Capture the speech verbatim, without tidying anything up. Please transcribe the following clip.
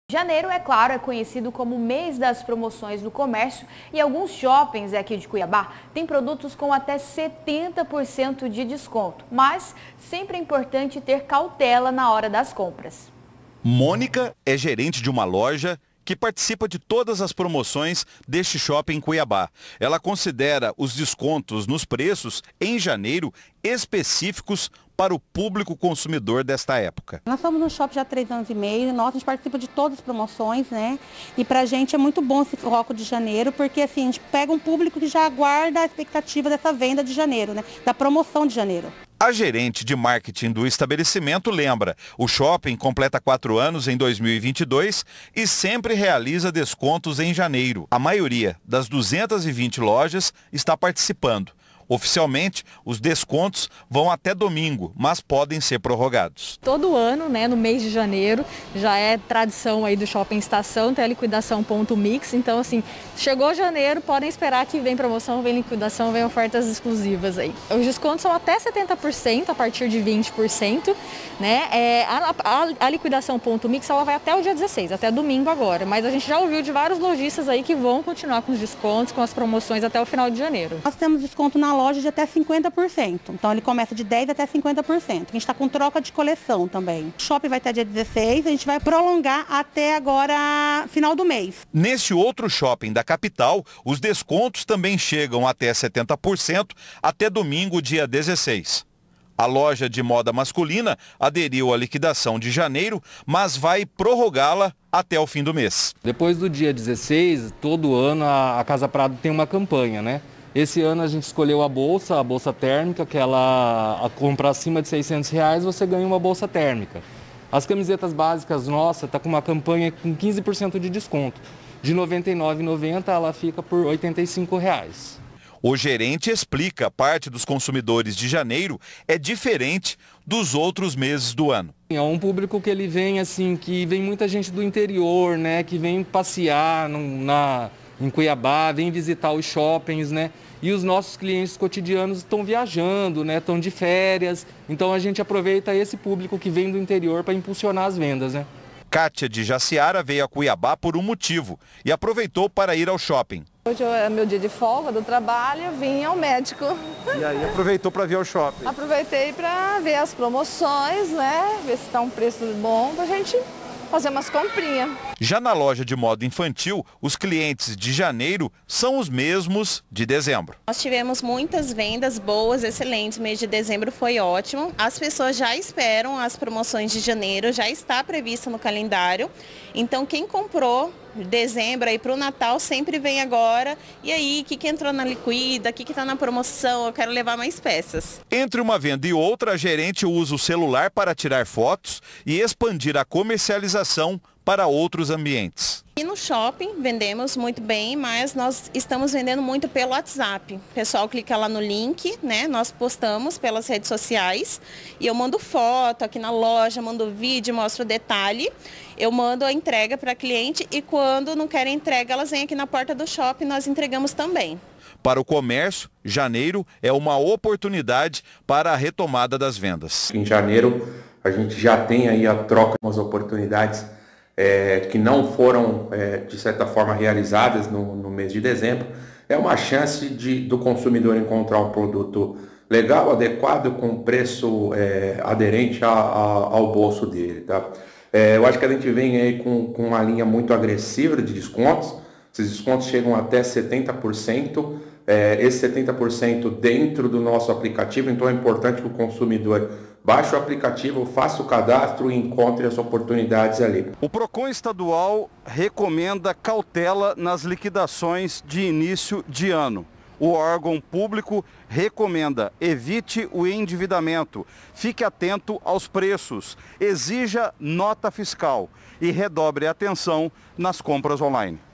Janeiro, é claro, é conhecido como o mês das promoções do comércio e alguns shoppings aqui de Cuiabá têm produtos com até setenta por cento de desconto, mas sempre é importante ter cautela na hora das compras. Mônica é gerente de uma loja que participa de todas as promoções deste shopping em Cuiabá. Ela considera os descontos nos preços em janeiro específicos para o público consumidor desta época. Nós estamos no shopping já há três anos e meio, nós, a gente participa de todas as promoções, né? E pra gente é muito bom esse foco de janeiro, porque assim, a gente pega um público que já aguarda a expectativa dessa venda de janeiro, né? Da promoção de janeiro. A gerente de marketing do estabelecimento lembra, o shopping completa quatro anos em dois mil e vinte e dois e sempre realiza descontos em janeiro. A maioria das duzentas e vinte lojas está participando. Oficialmente, os descontos vão até domingo, mas podem ser prorrogados. Todo ano, né, no mês de janeiro, já é tradição aí do Shopping Estação, tem a liquidação ponto mix. Então, assim, chegou janeiro, podem esperar que vem promoção, vem liquidação, vem ofertas exclusivas aí. Os descontos são até setenta por cento, a partir de vinte por cento, né? É, a, a, a liquidação ponto mix, ela vai até o dia dezesseis, até domingo agora. Mas a gente já ouviu de vários lojistas aí que vão continuar com os descontos, com as promoções até o final de janeiro. Nós temos desconto na loja de até cinquenta por cento. Então ele começa de dez por cento até cinquenta por cento. A gente está com troca de coleção também. O shopping vai até dia dezesseis, a gente vai prolongar até agora, final do mês. Neste outro shopping da capital, os descontos também chegam até setenta por cento até domingo, dia dezesseis. A loja de moda masculina aderiu à liquidação de janeiro, mas vai prorrogá-la até o fim do mês. Depois do dia dezesseis, todo ano a Casa Prado tem uma campanha, né? Esse ano a gente escolheu a bolsa, a bolsa térmica, que ela, a comprar acima de seiscentos reais, você ganha uma bolsa térmica. As camisetas básicas, nossa, está com uma campanha com quinze por cento de desconto. De noventa e nove reais e noventa centavos ela fica por oitenta e cinco reais. O gerente explica, parte dos consumidores de janeiro é diferente dos outros meses do ano. É um público que ele vem assim, que vem muita gente do interior, né, que vem passear no, na... em Cuiabá, vem visitar os shoppings, né? E os nossos clientes cotidianos estão viajando, né? Estão de férias. Então a gente aproveita esse público que vem do interior para impulsionar as vendas, né? Kátia de Jaciara veio a Cuiabá por um motivo e aproveitou para ir ao shopping. Hoje é meu dia de folga do trabalho, vim ao médico. E aí aproveitou para vir ao shopping? Aproveitei para ver as promoções, né? Ver se está um preço bom para a gente fazer umas comprinhas. Já na loja de moda infantil, os clientes de janeiro são os mesmos de dezembro. Nós tivemos muitas vendas boas, excelentes. O mês de dezembro foi ótimo. As pessoas já esperam as promoções de janeiro, já está prevista no calendário. Então quem comprou dezembro aí para o Natal sempre vem agora. E aí, o que, que entrou na liquida, o que está na promoção, eu quero levar mais peças. Entre uma venda e outra, a gerente usa o celular para tirar fotos e expandir a comercialização para outros ambientes. E no shopping vendemos muito bem, mas nós estamos vendendo muito pelo WhatsApp. O pessoal clica lá no link, né? Nós postamos pelas redes sociais e eu mando foto aqui na loja, mando vídeo, mostro o detalhe. Eu mando a entrega para cliente e quando não querem entrega, elas vêm aqui na porta do shopping, nós entregamos também. Para o comércio, janeiro é uma oportunidade para a retomada das vendas. Em janeiro, a gente já tem aí a troca de umas oportunidades É, que não foram, é, de certa forma, realizadas no, no mês de dezembro. É uma chance de, do consumidor encontrar um produto legal, adequado, com preço é, aderente a, a, ao bolso dele. Tá? É, eu acho que a gente vem aí com, com uma linha muito agressiva de descontos. Esses descontos chegam até setenta por cento. É, esse setenta por cento dentro do nosso aplicativo, então é importante que o consumidor baixe o aplicativo, faça o cadastro e encontre as oportunidades ali. O Procon estadual recomenda cautela nas liquidações de início de ano. O órgão público recomenda: evite o endividamento, fique atento aos preços, exija nota fiscal e redobre a atenção nas compras online.